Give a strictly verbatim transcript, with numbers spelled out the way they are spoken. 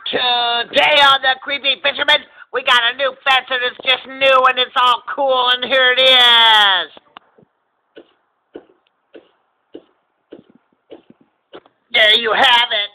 Today on the Creepy Fisherman, we got a new fence and it's just new and it's all cool, and here it is. There you have it.